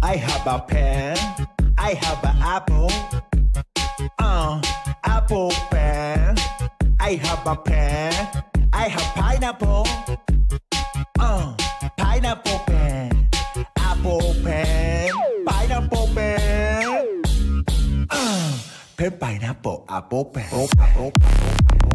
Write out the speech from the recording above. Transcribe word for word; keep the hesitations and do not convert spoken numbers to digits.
I have a pen I have an apple uh apple pen I have a pen I have pineapple uh pineapple pen apple pen pineapple pen uh pen pineapple apple pen